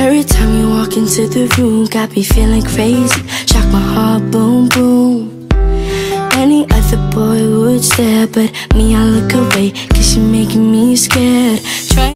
Every time you walk into the room, got me feeling crazy. Shock my heart, boom, boom. Any other boy would stare, but me, I look away, 'cause you're making me scared. Try